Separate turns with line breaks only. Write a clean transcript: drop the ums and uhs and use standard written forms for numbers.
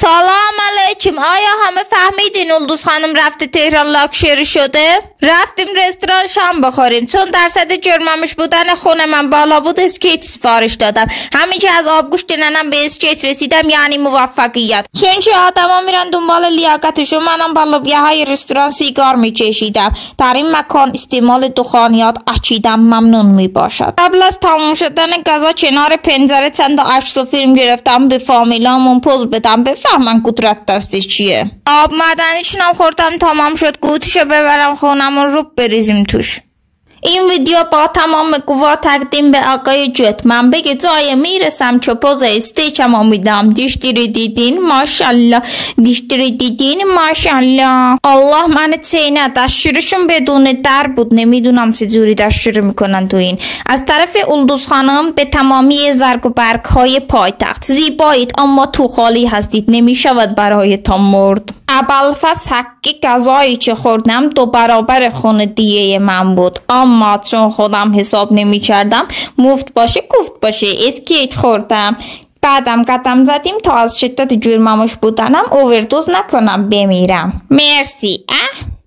سلام علیکم. آیا همه فهمیدین اولدوز خانم رفته تهران لاکچری شده؟ رفتیم رستوران شام بخوریم. چون درصد جرممش بودن خونه من بالا بود اسکیت سفارش دادم. همین که از آبگوشت ننم به اسکیت رسیدم یعنی موفقیت. چون که آدما میرن دنبال لیاقتشون، منم با لوبیاهای رستوران سیگار میچشیدم. در این مکان استعمال دخانیات اچیدم ممنون میباشد. قبل از تموم شدن غذا کنار پنجره چند عکس و فیلم گرفتم به فامیلامون پوز بدم بفهمن قدرت دستش چیه. آب معدنیشونم خوردم تمام شد. گوتشو ببرم خونم رو بریزیم توش. این ویدیو با تمام قوا تقدیم به آقای جت. من بگه جای میرسم چه پوز استیچم امیدم. دیشتری دیدین ماشالله، دیشتری دیدین ماشالله. الله من چینه دستشورشون بدون در بود. نمیدونم چجوری دستشوری میکنن تو این. از طرف اولدوز خانم به تمامی زرگ و برگ های پایتخت زیبایید اما تو خالی هستید. نمیشود برای تا مرد. ابوالفضل حقی غذایی که خوردم 2 برابر خون دیه من بود، اما چون خودم حساب نمی کردم مفت باشه گفت باشه اسکیت خوردم. بعدم قدم زدیم تا از شدت جرممش بودنم اووردوز نکنم بمیرم. مرسی.